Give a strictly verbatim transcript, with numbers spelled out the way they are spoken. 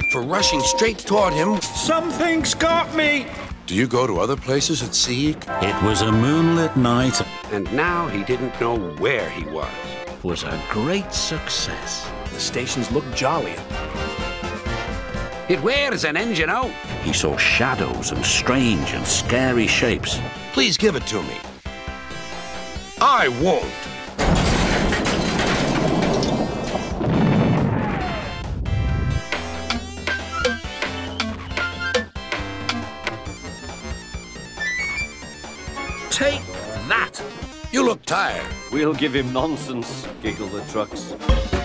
for rushing straight toward him. Something's got me! Do you go to other places at sea? It was a moonlit night. And now he didn't know where he was. It was a great success. The stations look jolly. It wears an engine out. He saw shadows and strange and scary shapes. Please give it to me. I won't. Take that! You look tired. We'll give him nonsense, giggle the trucks.